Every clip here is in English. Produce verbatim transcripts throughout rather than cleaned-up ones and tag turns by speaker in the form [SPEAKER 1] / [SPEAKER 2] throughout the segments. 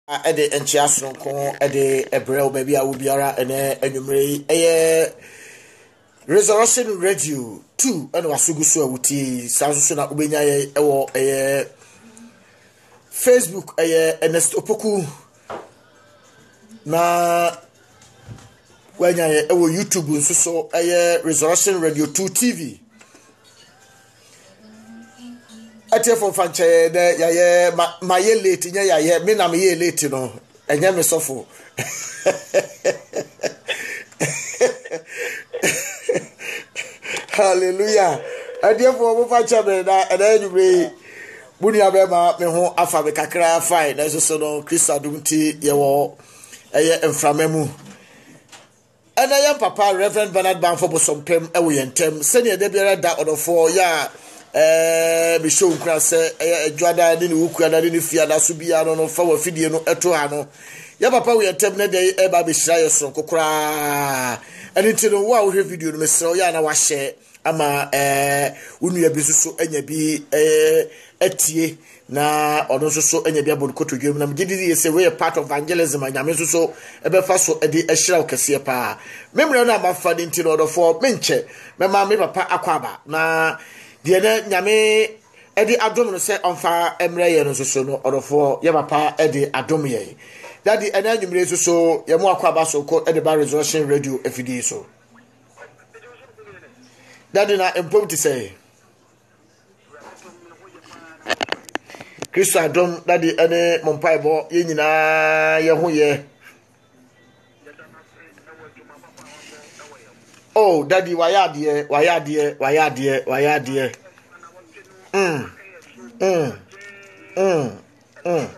[SPEAKER 1] Ede enchiaso nko ede ebrel baby a wo biara ene anwumre eye Resurrection Radio two ene wasugusu awuti sanso na ubenya ye ewo eye Facebook eye Ernest Opoku na wanya ye ewo YouTube nso so eye Resurrection Radio two T V ate for fanche de yaye ma ye late nya yaye me na me ye late no enya me sofo hallelujah ade for mo fanche me na ena nyumre buni abema me ho afa be kakra fine na so so no Christ adumti ye wo eye emframemu ena ye papa Reverend Bernard Banfo bosompem ewo yentem sene de biara da odofo ya eh be show nkra se eh dwada ni wuku da ni fia da so bia no no fa wa fidie no eto ha no ya papa we entem na dey e ba be hira ye so kokora ani ti no wa wo hwe video no mesro ya na wa share ama eh unua bi so anya bi eh etie na ono so so anya bi abon koto dwem na mgidi ye se we part of evangelism anya so so e be fa so e de ehira okese pa memre no amafa de nti no do for menche mema me papa akwaba na de na nyame edi adom no se onfa emre ye no so so no odofo ye papa edi adom ye daddy ena nwumre so so ye mo akwa ba so ko edi ba Resurrection Radio F D so daddy na empom ti say Christ adom daddy ene mompai bo ye nyina ye ho ye oh daddy wayade wayade wayade wayade mm mm mm mm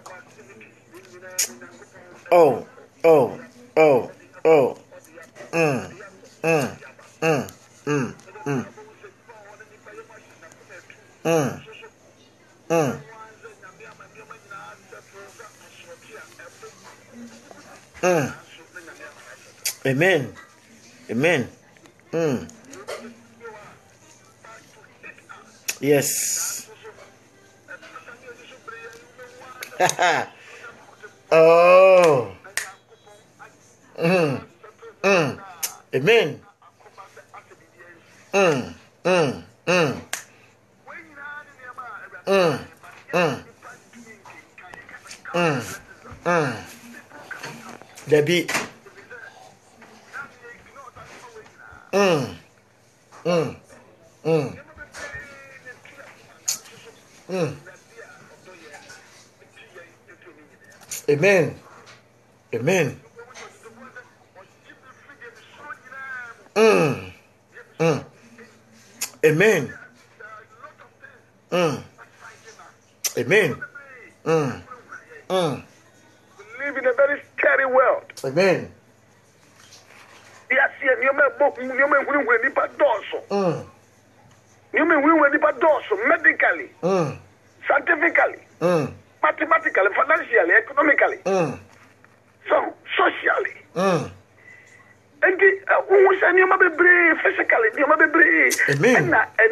[SPEAKER 1] oh oh oh oh mm mm mm mm mm mm mm mm amen amen mm yes oh mm mm amen mm mm mm mm mm mm mm Debbie mm mm mm mm amen amen mm mm amen mm amen mm mm
[SPEAKER 2] we live in a very scary world.
[SPEAKER 1] Amen.
[SPEAKER 2] Yes, you may book, you may win with the padoso.
[SPEAKER 1] Mm.
[SPEAKER 2] You may win with the padoso medically,
[SPEAKER 1] Mm.
[SPEAKER 2] scientifically,
[SPEAKER 1] Mm.
[SPEAKER 2] mathematically, financially, economically,
[SPEAKER 1] Mm.
[SPEAKER 2] so socially.
[SPEAKER 1] Mm.
[SPEAKER 2] And the who say you may be brave physically, you may be brave.
[SPEAKER 1] Amen.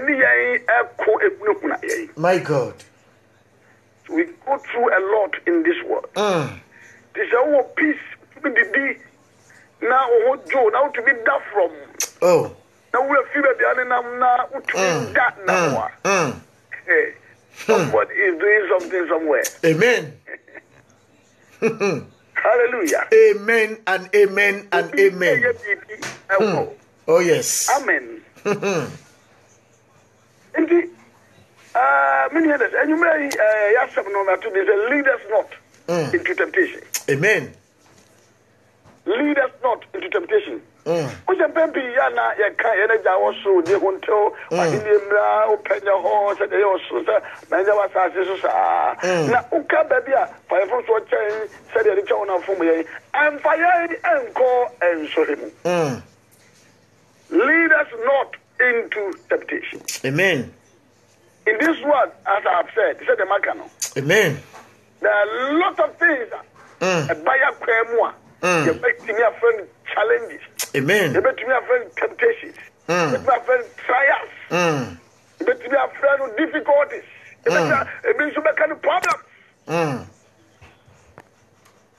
[SPEAKER 1] My God.
[SPEAKER 2] We go through a lot in this world.
[SPEAKER 1] Mm.
[SPEAKER 2] This is our peace to be the now what Joe now to be that from.
[SPEAKER 1] Oh.
[SPEAKER 2] Now we are feeling the animal now to be that now.
[SPEAKER 1] Mm.
[SPEAKER 2] Hey, somebody is doing something somewhere.
[SPEAKER 1] Amen.
[SPEAKER 2] Hallelujah.
[SPEAKER 1] Amen and amen and amen. Mm. Oh yes.
[SPEAKER 2] Amen. Indeed. Uh, many others, and you may uh, have no matter to lead us not mm. into temptation.
[SPEAKER 1] Amen.
[SPEAKER 2] Lead us not into temptation.
[SPEAKER 1] Mm.
[SPEAKER 2] Which a baby yana ya can energy also the until I didn't open your horse and the also many of us are now uka baby fire from so chain said the chona for me and fire and call and so him.
[SPEAKER 1] Mm.
[SPEAKER 2] Lead us not into temptation.
[SPEAKER 1] Amen.
[SPEAKER 2] In this world, as I have said, said the Makano.
[SPEAKER 1] Amen.
[SPEAKER 2] There are a lot of things.
[SPEAKER 1] Mm.
[SPEAKER 2] A buyer cremua.
[SPEAKER 1] Mm.
[SPEAKER 2] You make me a friend challenges.
[SPEAKER 1] Amen.
[SPEAKER 2] You make me a friend temptations.
[SPEAKER 1] Mm.
[SPEAKER 2] You make me a friend trials.
[SPEAKER 1] Mm.
[SPEAKER 2] You make me a friend difficulties. You make me a friend problems.
[SPEAKER 1] Mm.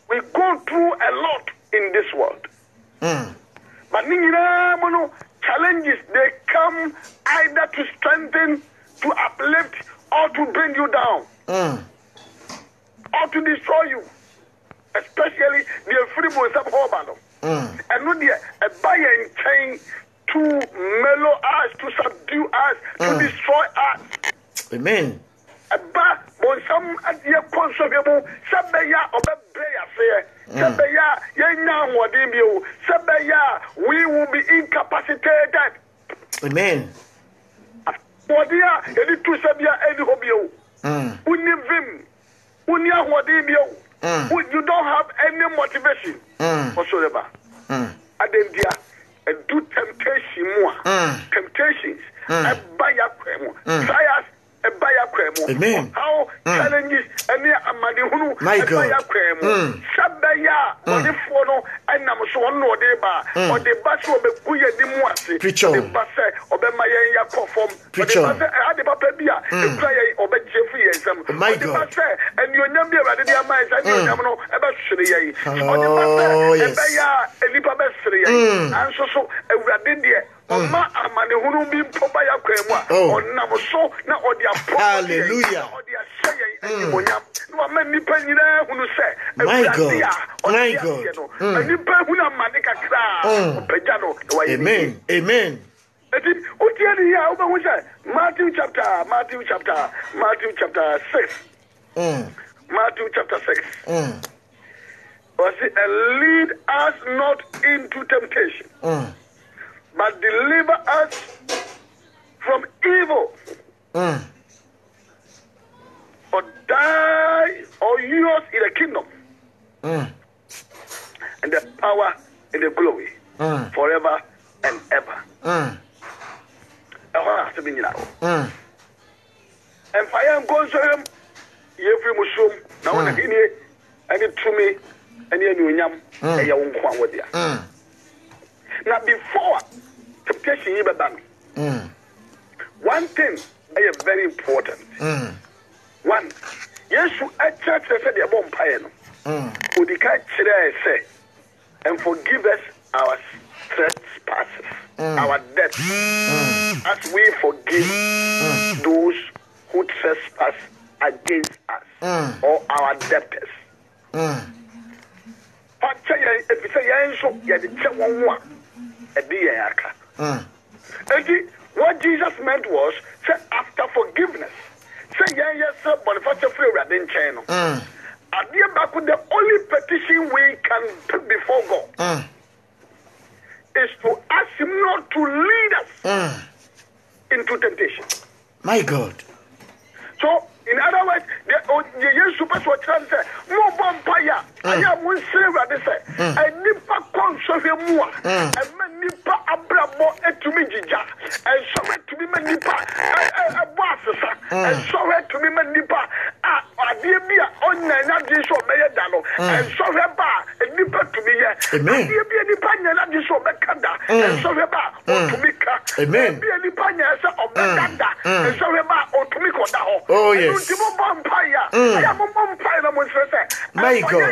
[SPEAKER 2] go through a lot in this world.
[SPEAKER 1] Mm.
[SPEAKER 2] But mono challenges, they come either to strengthen, to uplift, or to bring you down.
[SPEAKER 1] Mm.
[SPEAKER 2] Or to destroy you. Especially the free boys of Hobano.
[SPEAKER 1] Mm.
[SPEAKER 2] And not a buy and chain to mellow us, to subdue us, to
[SPEAKER 1] Mm.
[SPEAKER 2] destroy us.
[SPEAKER 1] Amen.
[SPEAKER 2] A ba bon some idea consumable, Sabaya or Beya fair, Sabaya, Yana Wadimio, Sabaya, we will be incapacitated.
[SPEAKER 1] Amen.
[SPEAKER 2] Wadia, any two Sabia, any hobio.
[SPEAKER 1] Mm.
[SPEAKER 2] Univim, Unia Wadimio.
[SPEAKER 1] Mm.
[SPEAKER 2] You don't have any motivation
[SPEAKER 1] Mm.
[SPEAKER 2] whatsoever.
[SPEAKER 1] Mm.
[SPEAKER 2] Adendia, a do temptation more.
[SPEAKER 1] Mm.
[SPEAKER 2] Temptations,
[SPEAKER 1] Mm.
[SPEAKER 2] a buyer cremo,
[SPEAKER 1] Mm.
[SPEAKER 2] trials, a buyer cremo.
[SPEAKER 1] Amen.
[SPEAKER 2] How
[SPEAKER 1] Mm.
[SPEAKER 2] challenges, any amadihunu,
[SPEAKER 1] My
[SPEAKER 2] a
[SPEAKER 1] God.
[SPEAKER 2] buyer cremo.
[SPEAKER 1] Mm.
[SPEAKER 2] Sabaya, or the phono, and I'm so on no deba, or the bus will be Guya de Moise,
[SPEAKER 1] Preacher.
[SPEAKER 2] the bus, or the Maya perform,
[SPEAKER 1] Preacher.
[SPEAKER 2] I had the Papabia, the prayer, or the Jeffrey, and some.
[SPEAKER 1] My God.
[SPEAKER 2] And your number, I did your mind, and you know about Syria.
[SPEAKER 1] Oh, yes. Mm.
[SPEAKER 2] And so, so, a radidia, or ma, a man who will be Pobaya Crema, or Namaso, now or the
[SPEAKER 1] Hallelujah.
[SPEAKER 2] or the saying, no, many penny who say,
[SPEAKER 1] My God. My God.
[SPEAKER 2] and you pay who are Manica Cra, Pejano.
[SPEAKER 1] Amen. Amen.
[SPEAKER 2] Matthew chapter, Matthew chapter, Matthew chapter six.
[SPEAKER 1] Mm.
[SPEAKER 2] Matthew chapter six.
[SPEAKER 1] Mm.
[SPEAKER 2] Was it, and lead us not into temptation,
[SPEAKER 1] Mm.
[SPEAKER 2] but deliver us from evil.
[SPEAKER 1] Mm.
[SPEAKER 2] Or die, or yours in the kingdom,
[SPEAKER 1] Mm.
[SPEAKER 2] and the power and the glory,
[SPEAKER 1] Mm.
[SPEAKER 2] forever and ever.
[SPEAKER 1] Mm.
[SPEAKER 2] Mm. And fire goes to him, every mushroom, now and again, and it to me, and you yam, and you won't come with you. Now, before temptation, you done.
[SPEAKER 1] Mm.
[SPEAKER 2] One thing is very important.
[SPEAKER 1] Mm.
[SPEAKER 2] One, yes, you at church, I said, you're born pioneer.
[SPEAKER 1] Mm.
[SPEAKER 2] Who the catch say, and forgive us our trespasses,
[SPEAKER 1] Mm.
[SPEAKER 2] our debts, mm. as we forgive mm. those who trespass against us, mm. or our debtors.
[SPEAKER 1] Mm.
[SPEAKER 2] If you say, Yanso, you had the check one one, a dear. And what Jesus meant was, say, after forgiveness, say, yes, sir, but if I say, free, I didn't channel. And dear back with the only petition we can put before God.
[SPEAKER 1] Mm.
[SPEAKER 2] Is to ask him not to lead us
[SPEAKER 1] Mm.
[SPEAKER 2] into temptation.
[SPEAKER 1] My God.
[SPEAKER 2] So, in other words, the young super swatch say, more vampire. I am one silver. They say, I nipa consomme moi, and man nipa abramo to me jija, and so to me man nipa a boss, and so to me man nipa a dear beer on Nana Disho Mayadano, and so bar, and nipa to me,
[SPEAKER 1] Amen.
[SPEAKER 2] Dear beer nipa Nana Disho Makanda, and so bar, or to Mika,
[SPEAKER 1] Amen.
[SPEAKER 2] Beer nipa or Makanda, and so bar, or to Miko.
[SPEAKER 1] Oh, yes.
[SPEAKER 2] Vampire. I am a vampire.
[SPEAKER 1] My God.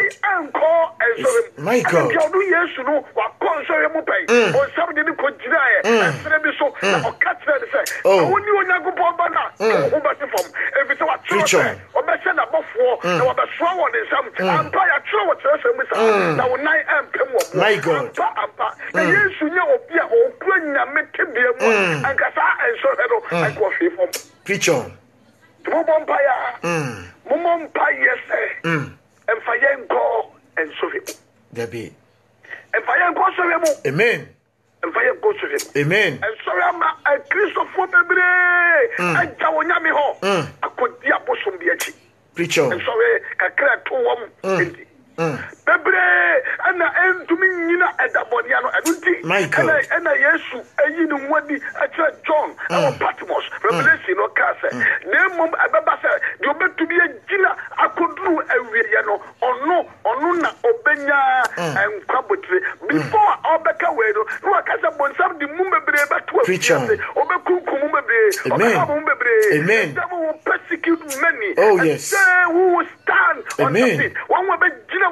[SPEAKER 1] My God.
[SPEAKER 2] You do yes to know what concern you pay. Or somebody to continue. And so, or catch that. Oh, when you are go Bobana, who but from if it's what church or Besson above four, or the strong one is some empire. True what church and now night and Pemo.
[SPEAKER 1] My God.
[SPEAKER 2] And yes, you know, or Quenya make him be a and Gasa and so and coffee from
[SPEAKER 1] Preacher.
[SPEAKER 2] Mumpire,
[SPEAKER 1] Mm.
[SPEAKER 2] Mumpire, say,
[SPEAKER 1] Mm.
[SPEAKER 2] and Fayen go and so him.
[SPEAKER 1] There be.
[SPEAKER 2] And Fayen go so him,
[SPEAKER 1] Amen.
[SPEAKER 2] and Fayen go to him.
[SPEAKER 1] Amen.
[SPEAKER 2] And so I'm a Christopher Bebre, and Tawanyami ho, I could be a bosom be a chief.
[SPEAKER 1] Preacher.
[SPEAKER 2] And so I crack to one. Bebre, and I am to me, you know, at the Boniano, and
[SPEAKER 1] Michael.
[SPEAKER 2] And I, yes, you know what the John, our Patmos, Revelation or Casa. Name of Ababasa, you bet to be a Gila, I could do a Riano, or no, or Nuna, or Benya, and Quabutri. Before our Becca Wedo, no, I can't have some the Mumbebre, but to a
[SPEAKER 1] preacher,
[SPEAKER 2] or Beku Mumbebre, or Mumbebre.
[SPEAKER 1] Amen.
[SPEAKER 2] The devil will persecute many.
[SPEAKER 1] Oh, yes.
[SPEAKER 2] Who will stand on the feet. One will be Gila one now,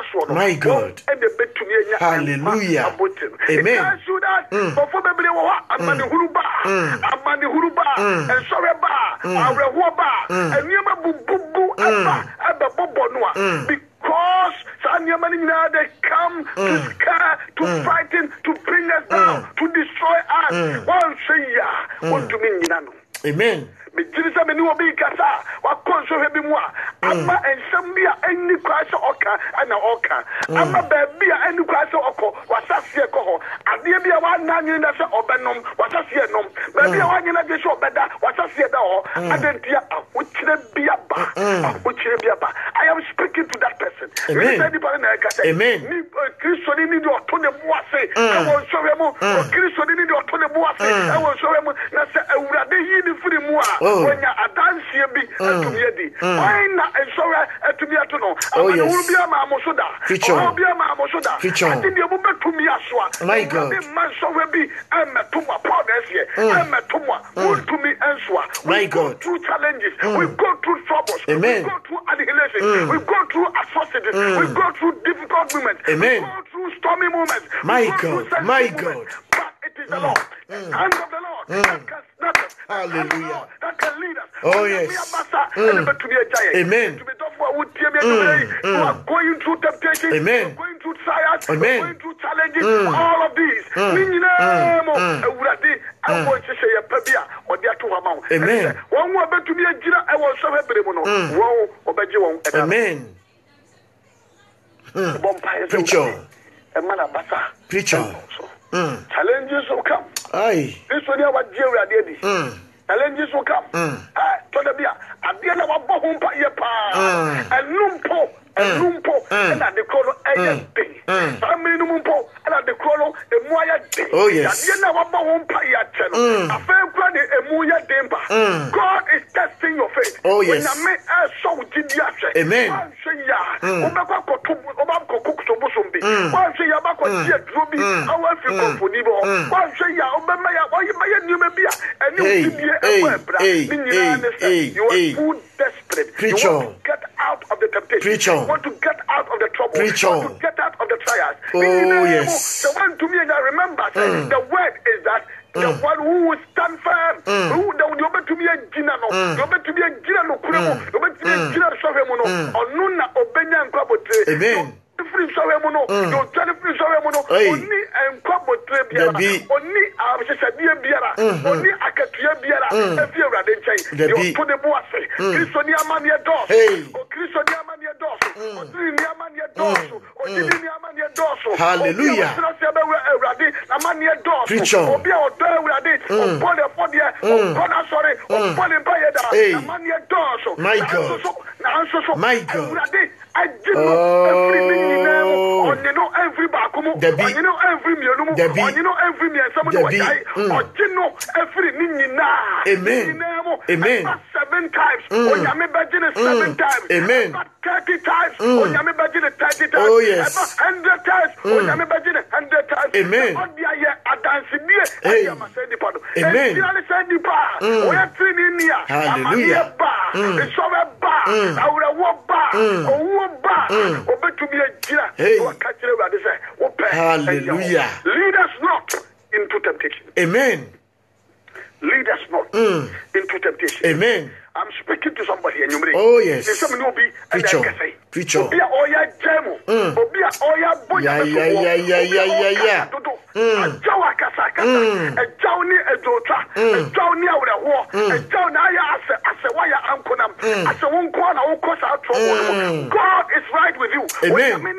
[SPEAKER 2] so
[SPEAKER 1] My God.
[SPEAKER 2] and the bet to me.
[SPEAKER 1] Hallelujah. Amen.
[SPEAKER 2] So that before the Blewa, Amani Huruba, Amani Huruba, and Soreba, Arehuba, and Yama Bubu, Abba, Abba Bobonua. Because Sanyamani they come to scare, to frighten, to bring us down, to destroy us. One say ya, one to me, Nano.
[SPEAKER 1] Amen.
[SPEAKER 2] Bijirisa meni obi kasa wa konso hebi mu a ama ensam bia eni kwase oka ana oka ama ba bia eni kwase oko wasase ko ho ade bia wa nanyi na se obenom wasase nom ba bia wa nyina je se obeda wasase da ho adentia awochire bia ba awochire bia ba. I am speaking to that person.
[SPEAKER 1] Amen.
[SPEAKER 2] Amen. Ni Kristo ni ni do to ne mu ase e won so we mu Kristo ni ni do to ne mu ase e won so we mu na se awurade yi ni firi mu a when you adansie bi atumie di why na ensure atumie to no amana hu bia ma amosoda o bia ma amosoda ati de bu betumi aso a
[SPEAKER 1] my God
[SPEAKER 2] bi man so we bi emetumwa prodesie emetumwa ultumi ensoa
[SPEAKER 1] my God
[SPEAKER 2] through challenges we go through troubles
[SPEAKER 1] Amen.
[SPEAKER 2] We go through annihilation we go through atrocities we go through difficult moments
[SPEAKER 1] Amen.
[SPEAKER 2] We go through stormy moments
[SPEAKER 1] my God my God
[SPEAKER 2] but it is the Lord the hand of the Lord that can snatch us.
[SPEAKER 1] Hallelujah.
[SPEAKER 2] That can lead us.
[SPEAKER 1] Oh, yes. Mm. Amen.
[SPEAKER 2] You are going through temptation.
[SPEAKER 1] Amen.
[SPEAKER 2] You are going through trials.
[SPEAKER 1] Amen.
[SPEAKER 2] You are going through challenges. Mm. All of these. Mm.
[SPEAKER 1] Amen. Amen. Mm. Preacher. Preacher. Mm.
[SPEAKER 2] Challenges will come.
[SPEAKER 1] Aye.
[SPEAKER 2] This one here was dear already.
[SPEAKER 1] Mm.
[SPEAKER 2] Challenges will come.
[SPEAKER 1] Mm.
[SPEAKER 2] Ah, to the beer. At the end of a bohum pa yepa. And numpo. And numpo. And at the colo a day. Family numpo. And at the colo a moya day.
[SPEAKER 1] Oh yes.
[SPEAKER 2] At the end of a bohum pa yachano. A fair granny a moya demba. God is testing your faith.
[SPEAKER 1] Oh yes.
[SPEAKER 2] When I make a so gidiache.
[SPEAKER 1] Amen.
[SPEAKER 2] One say ya. Obaka kotu. Obaka cook to busumbi. One say ya bako tia drubi. I want to go for Nibo. One say ya. Obama ya. Why you may you may be a new
[SPEAKER 1] Hey, hey, hey,
[SPEAKER 2] you are
[SPEAKER 1] hey.
[SPEAKER 2] too desperate.
[SPEAKER 1] Preach
[SPEAKER 2] you
[SPEAKER 1] on.
[SPEAKER 2] want to get out of the temptation.
[SPEAKER 1] Preach
[SPEAKER 2] you
[SPEAKER 1] on.
[SPEAKER 2] want to get out of the trouble.
[SPEAKER 1] Preach
[SPEAKER 2] you want
[SPEAKER 1] on.
[SPEAKER 2] to get out of the trials.
[SPEAKER 1] Oh, yes.
[SPEAKER 2] The one to me that remember, mm. the word is that the mm. one who will stand firm. Mm. Who the you bet to me a ginano. You bet to be a ginano kuremo. You bet to be a ginano sovemono. Onuna obenya nkwabotre.
[SPEAKER 1] Amen.
[SPEAKER 2] Free sovemono. You tell free sovemono. Oni nkwabotre biara. Oni abishadia biara. Oni akatua biara. Efi awrade nchen. You to the boase. Kristo ni amani edos. O Kristo ni amani edos. O Kristo ni amani edos. O Kristo ni amani edos.
[SPEAKER 1] Hallelujah.
[SPEAKER 2] Awrade amani edos.
[SPEAKER 1] Preach on.
[SPEAKER 2] Obi o do awrade. O bole fodie. O bona sorry. O bole mpayeda. Amani edos.
[SPEAKER 1] My God.
[SPEAKER 2] Na anso so.
[SPEAKER 1] My God.
[SPEAKER 2] Awrade I did not every
[SPEAKER 1] Oh.
[SPEAKER 2] on you know every bakumo, on
[SPEAKER 1] Debbie.
[SPEAKER 2] you know every mealumo,
[SPEAKER 1] Debbie.
[SPEAKER 2] on you know every meal, somebody was
[SPEAKER 1] Debbie.
[SPEAKER 2] dying,
[SPEAKER 1] Mm.
[SPEAKER 2] on you know every nina.
[SPEAKER 1] Amen. Amen.
[SPEAKER 2] Seven times, on Yami Bajin seven
[SPEAKER 1] Mm.
[SPEAKER 2] times,
[SPEAKER 1] Amen.
[SPEAKER 2] about thirty times,
[SPEAKER 1] Mm.
[SPEAKER 2] on Yami Bajin thirty times,
[SPEAKER 1] Oh, yes.
[SPEAKER 2] about hundred times, on
[SPEAKER 1] Mm.
[SPEAKER 2] Yami Bajin hundred times.
[SPEAKER 1] Amen.
[SPEAKER 2] On the year, a dancing near,
[SPEAKER 1] Hey.
[SPEAKER 2] I am a sandy pano.
[SPEAKER 1] Amen.
[SPEAKER 2] And sandy bar, we are three in here.
[SPEAKER 1] Hallelujah.
[SPEAKER 2] Bar,
[SPEAKER 1] Mm.
[SPEAKER 2] it's over bar,
[SPEAKER 1] Mm.
[SPEAKER 2] I would have walked bar,
[SPEAKER 1] Mm.
[SPEAKER 2] or walk bar,
[SPEAKER 1] Mm.
[SPEAKER 2] or bet to be a gira.
[SPEAKER 1] Hey.
[SPEAKER 2] Hallelujah. Lead us not into temptation.
[SPEAKER 1] Amen.
[SPEAKER 2] Lead us not
[SPEAKER 1] Mm.
[SPEAKER 2] into temptation.
[SPEAKER 1] Amen.
[SPEAKER 2] I'm speaking to somebody and you may.
[SPEAKER 1] Oh, yes.
[SPEAKER 2] There's somebody who be and
[SPEAKER 1] Preach
[SPEAKER 2] I
[SPEAKER 1] on.
[SPEAKER 2] can say.
[SPEAKER 1] Preach on.
[SPEAKER 2] Obi a oya jemu.
[SPEAKER 1] Mm.
[SPEAKER 2] Obi a oya boya.
[SPEAKER 1] Yeah, yeah, yeah, yeah, yeah, yeah, yeah. Mm.
[SPEAKER 2] Ajawa kasa kasa.
[SPEAKER 1] Mm.
[SPEAKER 2] Ajaw ni edota.
[SPEAKER 1] Mm.
[SPEAKER 2] Ajaw ni awrewo.
[SPEAKER 1] Mm.
[SPEAKER 2] Ajaw na ya ase ase waya ankonam.
[SPEAKER 1] Mm.
[SPEAKER 2] Ase wonko na wonko sa
[SPEAKER 1] Mm.
[SPEAKER 2] God is right with you.
[SPEAKER 1] Amen.
[SPEAKER 2] Amen.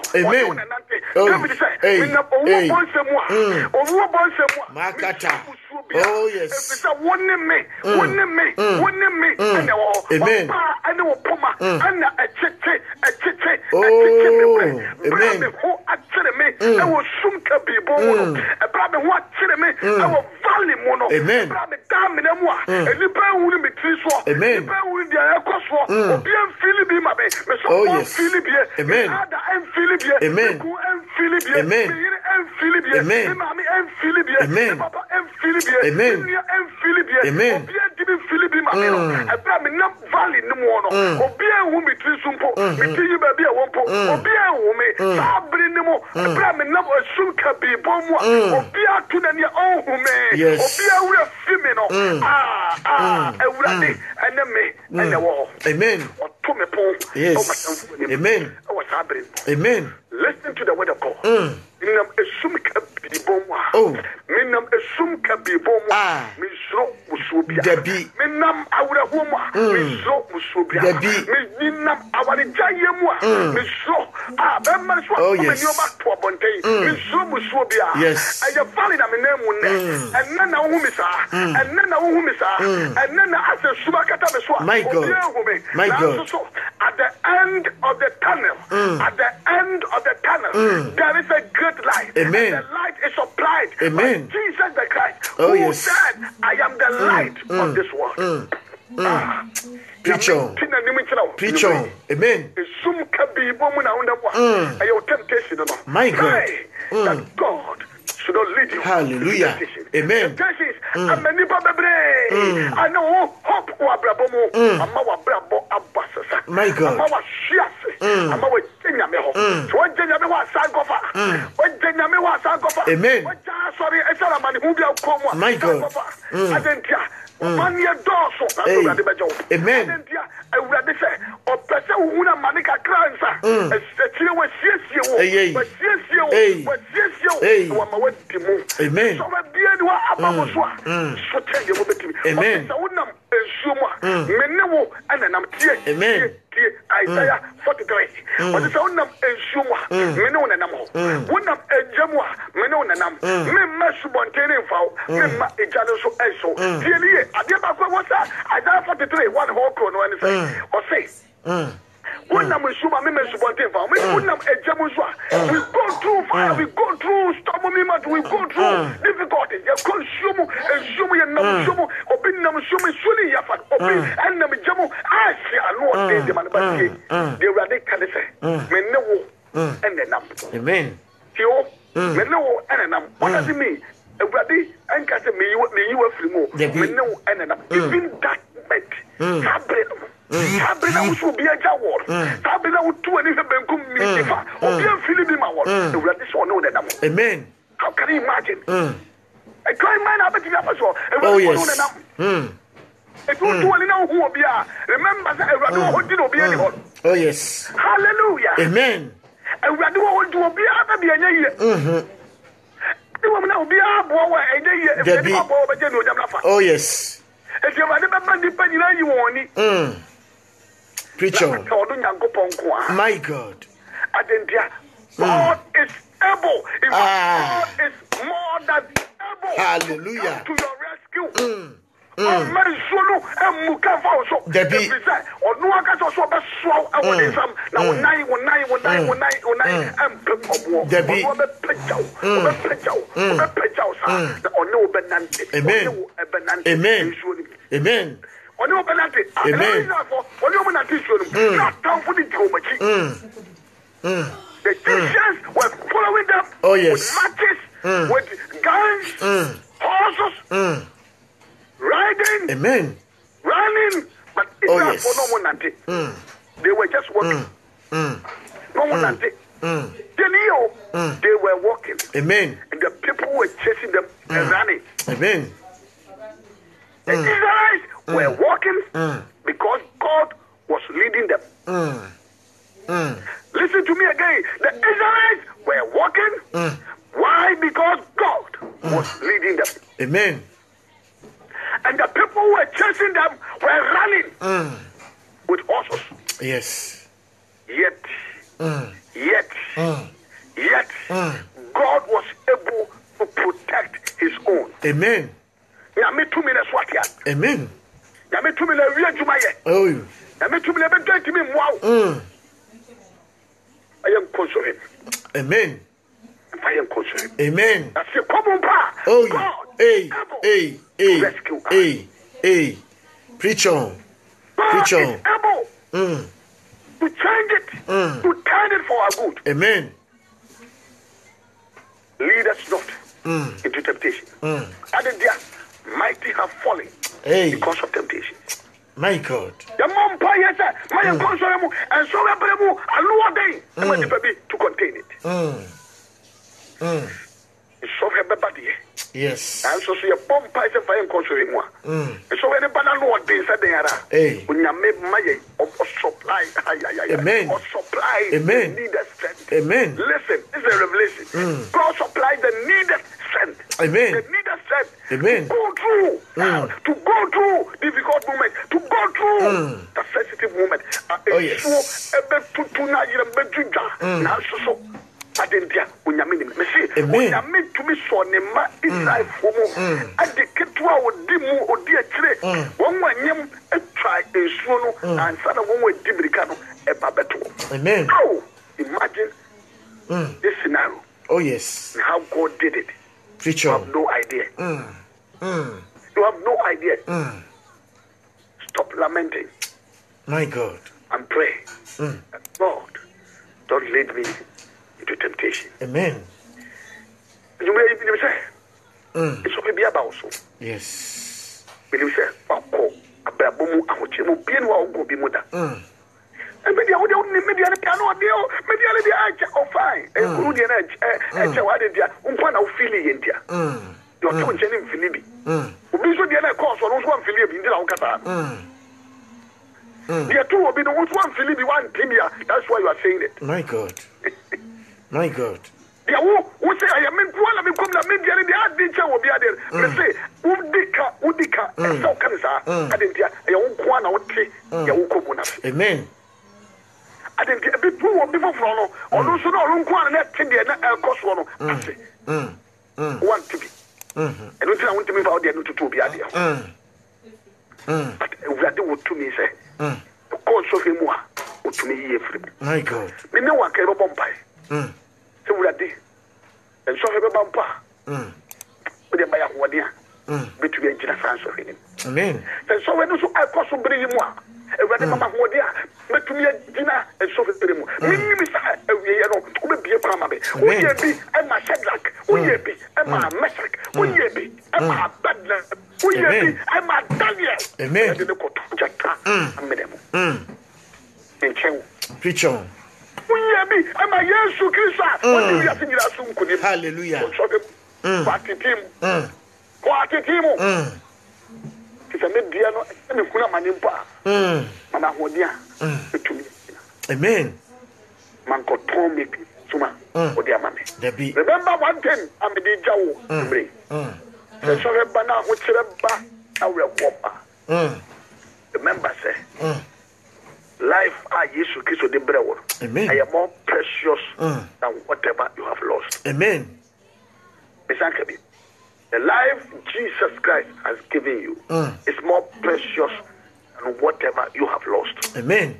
[SPEAKER 1] Oh,
[SPEAKER 2] David said,
[SPEAKER 1] hey,
[SPEAKER 2] "In the
[SPEAKER 1] hey.
[SPEAKER 2] owo bonsemwa.
[SPEAKER 1] Mm.
[SPEAKER 2] Owo bonsemwa.
[SPEAKER 1] Makata. Oh, yes.
[SPEAKER 2] It's a one me, one me, one me, and
[SPEAKER 1] Amen.
[SPEAKER 2] and the puma, and a chiche, a chiche,
[SPEAKER 1] Oh,
[SPEAKER 2] a
[SPEAKER 1] amen.
[SPEAKER 2] chiche, who actually me, I was soon to be born. A brother who actually me, I was valley mono.
[SPEAKER 1] Amen.
[SPEAKER 2] Brother, damn it, and the brown wouldn't be tree swap.
[SPEAKER 1] Amen.
[SPEAKER 2] The brown would be a cost for, or be a Philip, my baby.
[SPEAKER 1] Oh, yes.
[SPEAKER 2] Philip,
[SPEAKER 1] Amen.
[SPEAKER 2] and Philip,
[SPEAKER 1] Amen.
[SPEAKER 2] and Philip,
[SPEAKER 1] Amen.
[SPEAKER 2] and Philip,
[SPEAKER 1] Amen.
[SPEAKER 2] Mammy, and Philip,
[SPEAKER 1] Amen.
[SPEAKER 2] Papa, and Philip,
[SPEAKER 1] Amen.
[SPEAKER 2] and Philip,
[SPEAKER 1] Amen.
[SPEAKER 2] Obi a dibi Philip, my man. I brought me not valley no more. Obi a who me tree sumpo, me tell you baby a wompo, obi ehume sabri ni mo bra me nam asum ka bi bomu obi atu na ne ohume obi awura fimi no ah ah awura ene me ene wo
[SPEAKER 1] amen
[SPEAKER 2] oto me pon
[SPEAKER 1] yes amen
[SPEAKER 2] o sabri
[SPEAKER 1] amen
[SPEAKER 2] listen to the word of God minam asum ka bi bomu
[SPEAKER 1] oh
[SPEAKER 2] minam asum ka bi bomu mi sro musobia
[SPEAKER 1] dabi
[SPEAKER 2] minam awura homu mi sro musobia
[SPEAKER 1] dabi
[SPEAKER 2] minam awari jaye mu mi sro ah be man so
[SPEAKER 1] oh
[SPEAKER 2] me
[SPEAKER 1] yes
[SPEAKER 2] ni o ba to bonten mi sro musobia
[SPEAKER 1] yes
[SPEAKER 2] aye valley na me na mu ne enna na wo mi sa enna na wo mi sa enna na ase suba kata me so
[SPEAKER 1] my God my God
[SPEAKER 2] so at the end of the tunnel at the end of the tunnel there is a great light
[SPEAKER 1] amen
[SPEAKER 2] and the light is supplied
[SPEAKER 1] amen
[SPEAKER 2] by Jesus the Christ
[SPEAKER 1] oh
[SPEAKER 2] who
[SPEAKER 1] yes
[SPEAKER 2] said I am the light mm. of this world
[SPEAKER 1] mm. Mm. Preach on. Preach on. Amen. Mm. My God. Mm.
[SPEAKER 2] That God should not lead you.
[SPEAKER 1] Hallelujah. Amen.
[SPEAKER 2] Mm. I know hope wa brabomo ama wa brabo abasasa.
[SPEAKER 1] My God.
[SPEAKER 2] Ama wa shiase. Ama wa jenya me ho. So wa jenya me wa san gofa. Wa jenya me wa san gofa.
[SPEAKER 1] Amen.
[SPEAKER 2] Wa ja sorry e sala mani hu bia ko mo.
[SPEAKER 1] My God.
[SPEAKER 2] Adentia. Man ye doso na so ade bejo.
[SPEAKER 1] Amen.
[SPEAKER 2] Adentia awurade se o pese hu na mani ka kransa. E chire wa siesie wo. Wa siesie wo. Wa siesie wo. Wa ma wa dimu.
[SPEAKER 1] Amen.
[SPEAKER 2] So wa bia ni wa abamu so a. So tell you betimi.
[SPEAKER 1] Amen. Amen.
[SPEAKER 2] Isaiah forty-three. What is on them and Shuma? Menon and Namo. One of a Jamua, Menon and Nam. Memma Subontaine Fowl, Memma Ejanoso Eso. Really, I did not go. Isaiah forty-three, one whole corner and say, or say. One number Shuma, Memma Subontaine Fowl, one of a Jamuswa. We go through fire, we go through storm, we go through difficulties. You consume and Shumi and Namushumu, or Bin Namushumi, Suli Yafat, and Namajamu. I see a Lord, they demand about you. They radically say, Meno and the number.
[SPEAKER 1] Amen.
[SPEAKER 2] You, Meno and a number. What does it mean? A ready and got me, you were free more. Meno and a number. Even that meant Sabrina. Sabrina would be a jaward. Sabrina would do anything Benkum Mifa or be a Philippi Mawar. The radish or no the number.
[SPEAKER 1] Amen.
[SPEAKER 2] How can you imagine? A kind man, I bet you have a so.
[SPEAKER 1] Oh, yes.
[SPEAKER 2] If you do know who will be, remember that who did be any one.
[SPEAKER 1] Oh, yes.
[SPEAKER 2] Hallelujah.
[SPEAKER 1] Amen.
[SPEAKER 2] And we are doing to be a be a year. Mm-hmm. The woman will be a boy a year.
[SPEAKER 1] Oh, yes.
[SPEAKER 2] If you are never depending on you on it.
[SPEAKER 1] Mm. Preacher. My God.
[SPEAKER 2] God is able. If
[SPEAKER 1] Ah.
[SPEAKER 2] God is more than able.
[SPEAKER 1] Hallelujah.
[SPEAKER 2] To your rescue.
[SPEAKER 1] Mm.
[SPEAKER 2] Mm. Mary Solo and Mukafa also.
[SPEAKER 1] Debbie.
[SPEAKER 2] Or no one can also be swallowed out in some. Now, nine, one, nine, one, nine, one, nine, one, nine, and pick up war. Debbie. Or a picture. Or a picture. Or a picture. Or no benanti.
[SPEAKER 1] Amen. Amen. Amen.
[SPEAKER 2] Or no benanti. Amen. Or no benanti. Not down for the Jomachi. The Christians were following them.
[SPEAKER 1] Oh, yes.
[SPEAKER 2] With matches, mm. with guns, mm. horses, mm. riding,
[SPEAKER 1] amen,
[SPEAKER 2] running, but it's
[SPEAKER 1] oh,
[SPEAKER 2] not
[SPEAKER 1] yes.
[SPEAKER 2] for no one. Mm. They were just walking. Mm. No one. Mm. Mm. Mm. They were walking.
[SPEAKER 1] Amen.
[SPEAKER 2] And the people were chasing them mm. and running.
[SPEAKER 1] Amen.
[SPEAKER 2] The mm. Israelites mm. were walking mm. because God was leading them. Mm. Mm. Listen to me again. The Israelites were walking. Mm. Why? Because God mm. was leading them.
[SPEAKER 1] Amen.
[SPEAKER 2] And the people who were chasing them were running
[SPEAKER 1] mm.
[SPEAKER 2] with horses.
[SPEAKER 1] Yes.
[SPEAKER 2] Yet, mm. yet,
[SPEAKER 1] mm.
[SPEAKER 2] yet, mm. God was able to protect his own.
[SPEAKER 1] Amen. Amen. Oh. Mm.
[SPEAKER 2] I am consoling.
[SPEAKER 1] Amen.
[SPEAKER 2] I am consoling.
[SPEAKER 1] Amen.
[SPEAKER 2] That's a common power.
[SPEAKER 1] Oh,
[SPEAKER 2] God,
[SPEAKER 1] hey, hey, hey,
[SPEAKER 2] rescue us.
[SPEAKER 1] hey, hey. Preach on.
[SPEAKER 2] God
[SPEAKER 1] Preach on.
[SPEAKER 2] is able
[SPEAKER 1] mm.
[SPEAKER 2] to change it,
[SPEAKER 1] mm.
[SPEAKER 2] to turn it for our good.
[SPEAKER 1] Amen.
[SPEAKER 2] Lead us not
[SPEAKER 1] mm.
[SPEAKER 2] into temptation.
[SPEAKER 1] Mm.
[SPEAKER 2] And then there mighty have fallen
[SPEAKER 1] hey.
[SPEAKER 2] because of temptation.
[SPEAKER 1] My God.
[SPEAKER 2] The mom pie, yes, my consortium, and so I bring you a lower day. I'm going to to contain it.
[SPEAKER 1] Mm. Mm.
[SPEAKER 2] So everybody.
[SPEAKER 1] Yes.
[SPEAKER 2] And so see a bomb pies and fire consortium.
[SPEAKER 1] Mm.
[SPEAKER 2] So any banana lower days at the era.
[SPEAKER 1] Hey.
[SPEAKER 2] When you make my of supply.
[SPEAKER 1] Amen.
[SPEAKER 2] Or supply.
[SPEAKER 1] Amen.
[SPEAKER 2] Needed strength.
[SPEAKER 1] Amen.
[SPEAKER 2] Listen, this is a revelation.
[SPEAKER 1] Mm.
[SPEAKER 2] God supply the needed strength.
[SPEAKER 1] Amen.
[SPEAKER 2] The needed strength.
[SPEAKER 1] Amen.
[SPEAKER 2] To go through.
[SPEAKER 1] Mm.
[SPEAKER 2] To go through difficult moment. To go through
[SPEAKER 1] Mm.
[SPEAKER 2] the sensitive moment. Uh,
[SPEAKER 1] Oh, yes.
[SPEAKER 2] So, ebe tutuna yire bejuja. Na so adentia onyame me see onyame tumi so ne ma Israel fomo ade ketwa odi mu odi akire won wanyem atwa esuo no ansa na won wadi birika no eba beto.
[SPEAKER 1] Amen.
[SPEAKER 2] Oh, imagine mm. this scenario.
[SPEAKER 1] Oh yes.
[SPEAKER 2] And how God did it.
[SPEAKER 1] Preacher.
[SPEAKER 2] You have no idea.
[SPEAKER 1] Mm. Mm.
[SPEAKER 2] You have no idea.
[SPEAKER 1] Mm.
[SPEAKER 2] Stop lamenting.
[SPEAKER 1] My God.
[SPEAKER 2] And pray.
[SPEAKER 1] Mm.
[SPEAKER 2] God, don't lead me into temptation.
[SPEAKER 1] Amen.
[SPEAKER 2] You may even say,
[SPEAKER 1] mm.
[SPEAKER 2] it's okay be about so.
[SPEAKER 1] Yes.
[SPEAKER 2] Believe say, Pako, Ababumu, Amuchimu, Piano, or go be mother.
[SPEAKER 1] Mm.
[SPEAKER 2] And media would only media piano deal, media the edge of fine, and Gurudian edge, edge, what did you, Umpana Philly India? You're two genuine Philippi. Ubiso the other course on one Philip in the Alcata. There are two will be the one Philippi, one Tibia. That's why you are saying it.
[SPEAKER 1] My God. My God.
[SPEAKER 2] Yeah, who say I am in one of the media, the art teacher will be there. They say, Udika, Udika, and so can I didn't hear a young one or three, Yahukumuna.
[SPEAKER 1] Amen.
[SPEAKER 2] I didn't get a bit more before Frono, or no sooner or one and that Tindia and Coswano. One to be. And don't I want to move out there to be idea. But we are doing to me, say, the course of him to me here.
[SPEAKER 1] My God.
[SPEAKER 2] Me no one can bomb by. So we are there. And so have a bumper. But they buy a one year. Between the fans of him.
[SPEAKER 1] Amen.
[SPEAKER 2] And so when you I cost bring him one. And when I'm one year, but to me a dinner and so for him. Me, Mister You know, who be a Pamabe. Who ye be, and my Shadrach. Who ye be, and my Meshach. Who ye be, and my Badler. Who ye be, and my Daniel.
[SPEAKER 1] Amen.
[SPEAKER 2] I didn't go to Jacka. I'm with them. And Chew.
[SPEAKER 1] Preacher.
[SPEAKER 2] Uyabi, ama Yesu Kristo. What we are thinking as soon could
[SPEAKER 1] hallelujah.
[SPEAKER 2] What it him? What it him? It's a mediano and a kuna manimpa. Mama Hodia.
[SPEAKER 1] Amen.
[SPEAKER 2] Manko Tom me Suma. Odia Mame. Remember one thing, I'm a Dijao. Bring. The Sorry Bana, which Reba, I will walk. Remember, say. Life are Yesu Christo de Brewer.
[SPEAKER 1] Amen.
[SPEAKER 2] I am more precious mm. than whatever you have lost.
[SPEAKER 1] Amen.
[SPEAKER 2] The life Jesus Christ has given you mm. is more precious than whatever you have lost.
[SPEAKER 1] Amen.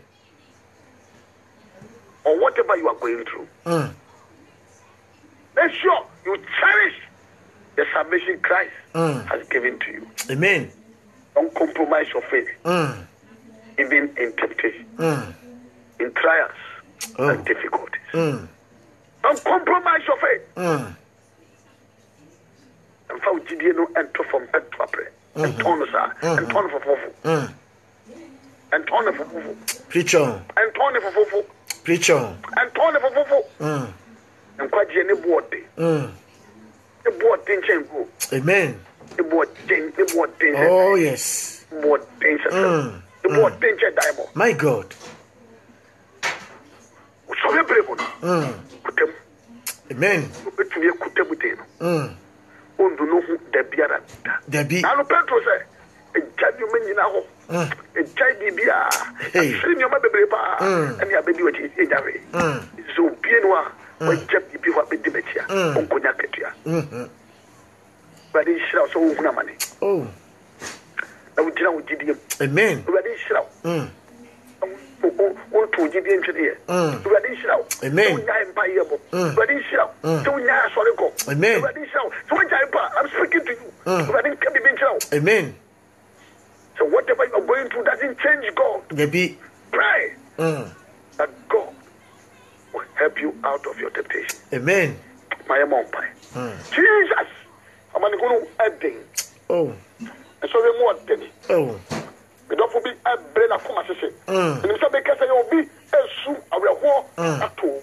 [SPEAKER 2] Or whatever you are going through.
[SPEAKER 1] Mm.
[SPEAKER 2] Make sure you cherish the salvation Christ
[SPEAKER 1] mm.
[SPEAKER 2] has given to you.
[SPEAKER 1] Amen.
[SPEAKER 2] Don't compromise your faith.
[SPEAKER 1] Mm.
[SPEAKER 2] Even in temptation,
[SPEAKER 1] mm.
[SPEAKER 2] in trials
[SPEAKER 1] oh.
[SPEAKER 2] and difficulties.
[SPEAKER 1] Mm.
[SPEAKER 2] Don't compromise your faith.
[SPEAKER 1] Mm.
[SPEAKER 2] And how did you know enter from head to upper? And turn us out. And turn for fufu. And turn for fufu.
[SPEAKER 1] Preacher.
[SPEAKER 2] And turn for fufu.
[SPEAKER 1] Preacher.
[SPEAKER 2] And turn for fufu. And quite any board. The board didn't change.
[SPEAKER 1] Amen.
[SPEAKER 2] The board didn't. The board didn't.
[SPEAKER 1] Oh, yes.
[SPEAKER 2] The board didn't. The board danger diamond.
[SPEAKER 1] My God.
[SPEAKER 2] So we pray for them.
[SPEAKER 1] Amen.
[SPEAKER 2] To be a kutabutino.
[SPEAKER 1] Mm.
[SPEAKER 2] On do know who the biara.
[SPEAKER 1] Debbie.
[SPEAKER 2] Now, Petro said, a judgment in our home. A child be a stream your mother, and your baby, which is in a way. So, Pianoa, when Jeff be what be Demetia, on Kunyakatia. But it's so money.
[SPEAKER 1] Oh. Amen. Mm. Amen. Amen.
[SPEAKER 2] I'm speaking to you.
[SPEAKER 1] Amen.
[SPEAKER 2] So whatever you are going through doesn't change God.
[SPEAKER 1] Maybe.
[SPEAKER 2] Pray
[SPEAKER 1] mm.
[SPEAKER 2] that God will help you out of your temptation.
[SPEAKER 1] Amen.
[SPEAKER 2] My mom, Jesus, I'm going to add things.
[SPEAKER 1] Oh.
[SPEAKER 2] So the more than
[SPEAKER 1] oh.
[SPEAKER 2] me don't be a brain of commerce. And if somebody can say, you'll be a soup, a real war, a two.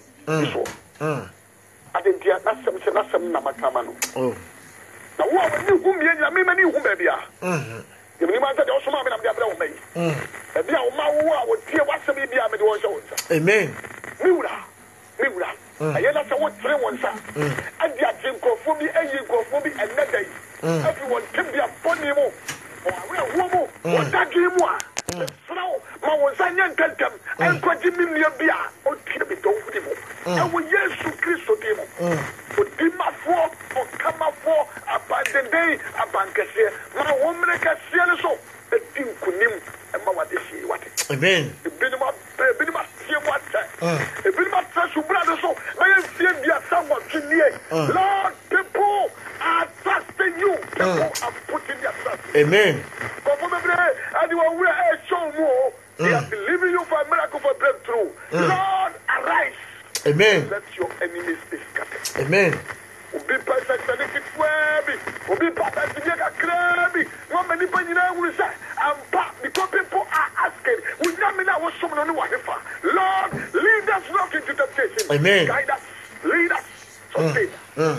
[SPEAKER 2] I didn't hear that some say, that's some Namakamano. Oh. Now, what you whom you mean, many whom maybe are. The man said, also, I'm the other way. And the Omawa would hear what's the media with one show. Amen. Mura, Mura. I hear that's what three ones are. And the Jimco for me, and you go for me another day. Everyone can be a funny more. Or a real woman, or that game one. Slow, my was a young them, and quite a million beer, or Timmy Dovimo. And we yes to Christo Demo. Would be my four, or come up for a bad day, a banker. My woman can see a so. The team could name and Mama this year. What? Amen. The Binima, Binima, see what? The Binima trust your brother so. I am seeing the someone to near. Lord, people are trusting you. People are putting their trust. Amen. And you are where show more. They are believing you for a miracle for breakthrough. Lord, arise. Amen. Let your enemies be scattered. Amen. Obi perfect and it will Obi perfect and get crabby. One many penina will say, and back because people are asking, we not mean I was someone on the water. Lord, lead us not into temptation. Amen. Guide us, lead us, sustain us.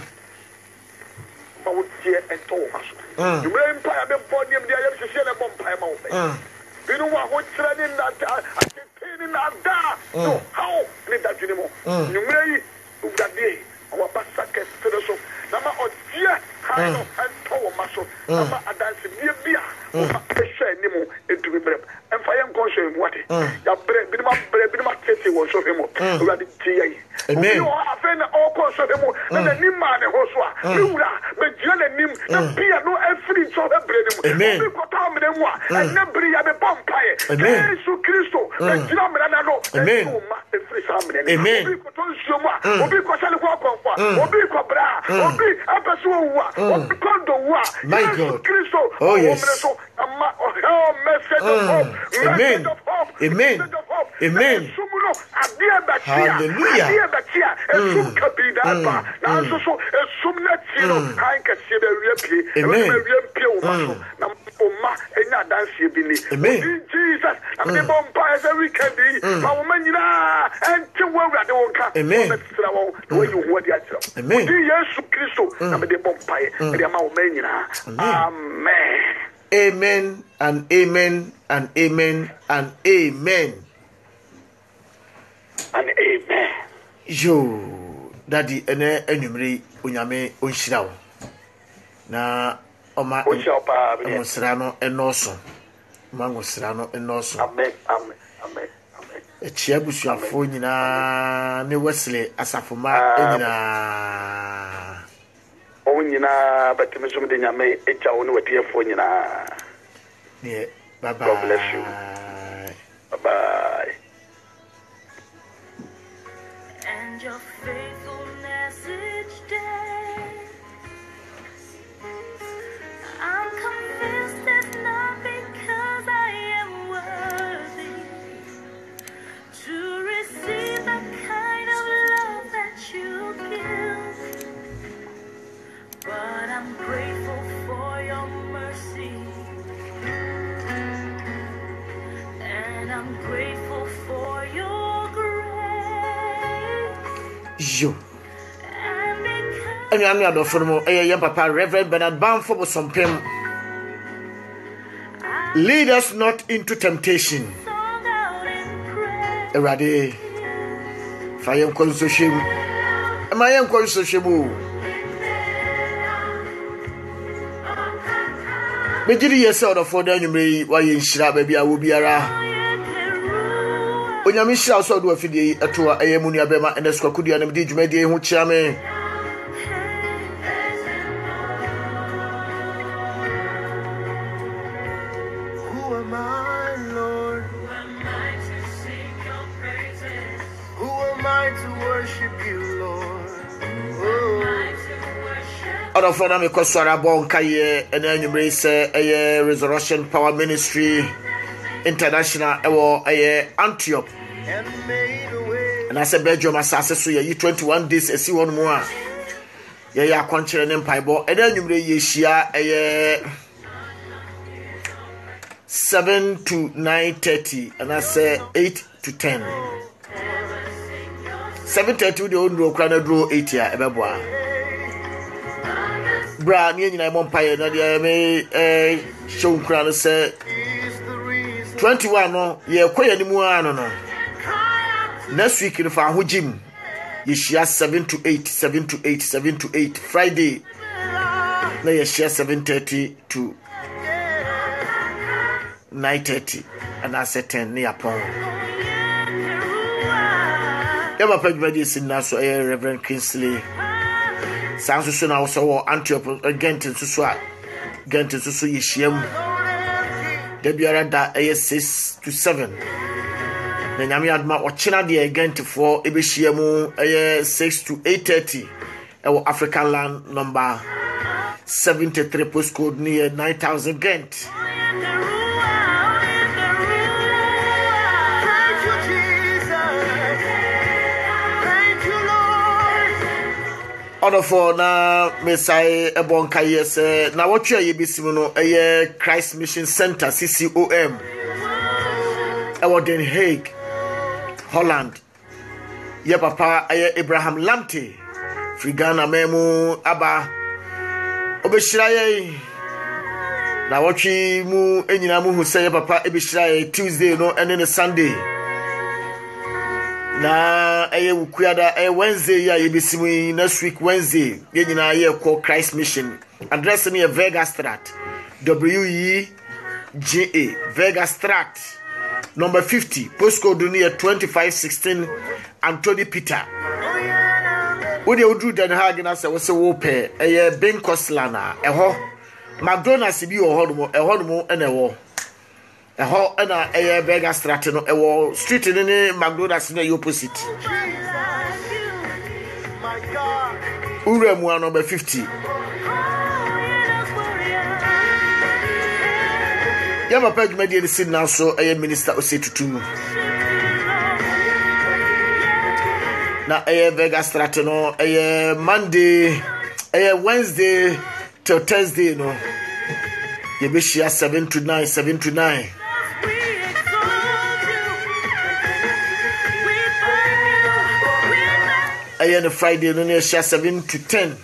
[SPEAKER 2] I would hear and told us. You may empire the body of the I am to share a bumpire moment. You know what what's running that I can in that. No, how did that anymore? You may do that day. Our pastor gets to the so. Nama or dear, Hano and Tower Muscle. Nama a dancing near beer. A share Nemo into the bread. And for young conscious, what? Your bread, Binima bread, Binima Kitty was of him. Who are the G A. Amen. You are a friend all course of him. And the Nima and Hoswa. Lura, but Jan and Nim, the beer no every sort of bread. Amen. You got on them one. And never have a bumpire. Amen. So Christo, and Jamanano. Amen. Amen. Obi ko sale ko konfa obi ko bra obi apeso wa obi kondo wa my God Christo oh yes oh message of hope amen amen amen hallelujah adia batia esum kabida ba na so so esum na tiro kan ka se be wiepie e be wiepie o ma na o ma enya dance bi ni amen Jesus am the bomba every weekend ma wo manyina enti wo awrade wo ka amen amen Jesus Christ na me de bompae me de ma wo manyina amen amen and amen and amen and amen and amen yo daddy ene enumre onyame onhyira wo na oma onsira no enoso mangosira no enoso amen amen amen Chia busuafo nyina ne Wesley asafoma nyina o nyina batime so de nyame echa wo ne watiefo nyina ne bye bye God bless you bye bye and your faithfulness each day I'm convinced it's not because I am worthy to receive the kind of love that you give, but I'm grateful for your mercy, and I'm grateful for your grace. Yo. And I'm not a formal, eh, Papa, Reverend Bernard Bamford was some pim. Lead us not into temptation. Erade fire consortium am I am consortium me did yourself for the me why in shira baby I will be ara onyame shira so do afidie atoa ayemunu abema and skwakudia na medi dwumadi hu chia me Other for them, because Sarah Bonkaye and then you may say a Resurrection Power Ministry International a Antioch. And I said, Belgium Assassin, so you twenty-one days, I see one more. Yeah, yeah, country and empire, and then you may share a
[SPEAKER 1] seven to nine thirty, and I say eight to ten. seven thirty the old road crana draw eight year ebeboa. Bra ni nyina mo mpaye na de me eh show crana say twenty-one no ye koye ni mu ano no. Next week in fa hojim ye share seven to eight, seven to eight, seven to eight. Friday na ye share seven thirty to nine thirty, and I said ten near upon. Never paid by this in Nassau, Reverend Kingsley. Sounds soon also Antioch again to Suswa, again to Susu Yishim. Debiara A six to seven. Then Yami Adma or China again to four, Ebishiamu A six to eight thirty. Our African land number seventy-three postcode near nine thousand Ghent. Order for na Messiah Ebonka yes na what you yebisimu no eye Christ Mission Center C C O M e Den Hague Holland ye papa eye Abraham Lamte Frigana memu aba obeshira ye na what you mu enyina mu hu say papa ebeshira ye Tuesday no and then Sunday na eye wukuada eye Wednesday ya yebisimu next week Wednesday ye nyina ye call Christ Mission address me Vega Strat W E G A Vega Strat number fifty postcode near twenty-five sixteen Anthony Peter we dey do Den Haag na say we say wo pe eye Benkosla eho McDonald's bi wo hodo mo eho no mo ene wo eho na eye Vega Strat no ewo street ni ni McDonald's na opposite ure mu number fifty Yama page media the sit now so eye minister Osetutu na eye Vega Strat no eye Monday eye Wednesday till Thursday no ye be share seven to nine seven to nine eye no Friday no ne share seven to ten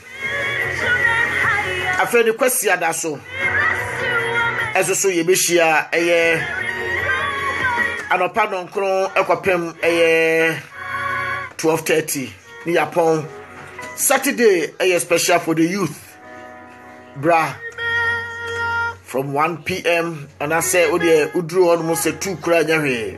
[SPEAKER 1] afa ni kwasi ada so eso so ye be share eye anopa no nkron ekopem eye twelve thirty ni yapon Saturday eye special for the youth bra from one p m and I say ode udru almost say two kura nyahwe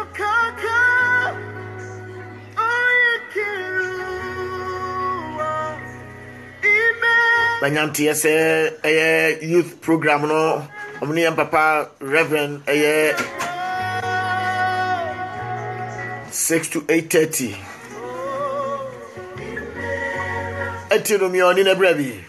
[SPEAKER 1] Banyanti ese eye youth program no omni am papa Reverend eye six to eight thirty etino mi oni na brabi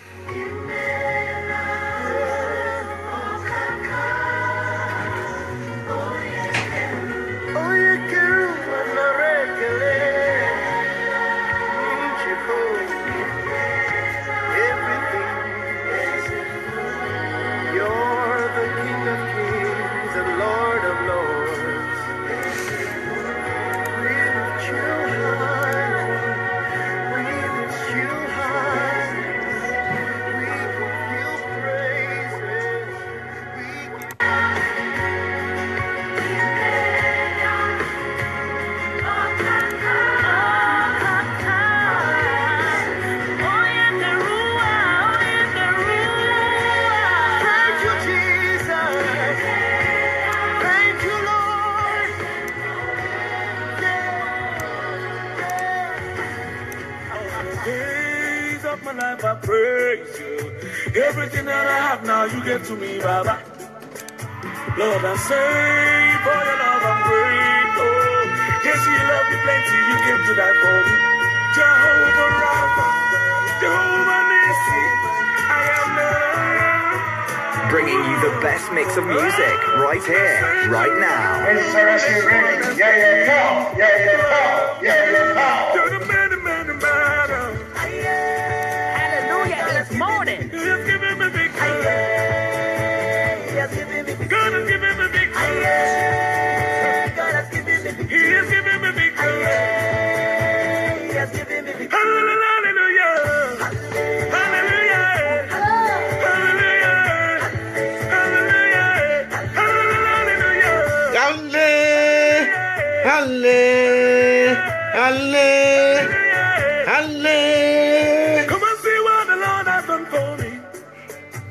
[SPEAKER 3] I praise you. Everything that I have now, you give to me, Baba. Lord, I say for your love, I'm grateful. Yes, you love me plenty, you came to die for me. Jehovah Rapha, Jehovah Nissi, I am there.
[SPEAKER 4] Bringing you the best mix of music right here, right now.
[SPEAKER 5] Yeah, yeah, yeah, yeah, yeah, yeah, yeah.
[SPEAKER 3] You're the man, the man, the man.
[SPEAKER 6] Hallelujah this morning.
[SPEAKER 3] Just give him a big God has given me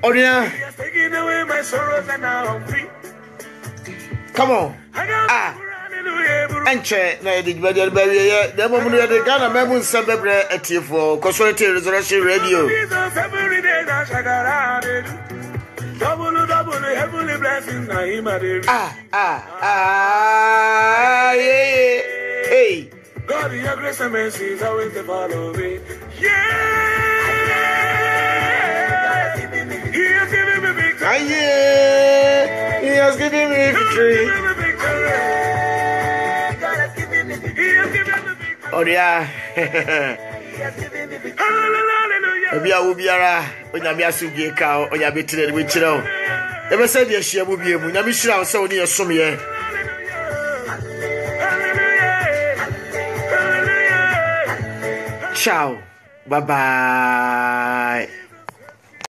[SPEAKER 1] Oria.
[SPEAKER 3] He has taken away my sorrows and now I'm free.
[SPEAKER 1] Come on. Ah. Enche na the better baby. The moment you the Ghana Memun Sabebre etif for Consolity Resurrection Radio.
[SPEAKER 3] Every day I shagara. Double double heavenly blessings na him ade.
[SPEAKER 1] Ah ah ah yeah. Hey.
[SPEAKER 3] God, your grace and mercy is always to follow me. Yeah. He has given me victory.
[SPEAKER 1] Ah yeah. He has given me victory. Oria. Ebia wo biara onyame asugye ka onyame tire de wechiro e be se de ahia bo bie mu nyame hira wo se woni yesom ye ciao bye bye.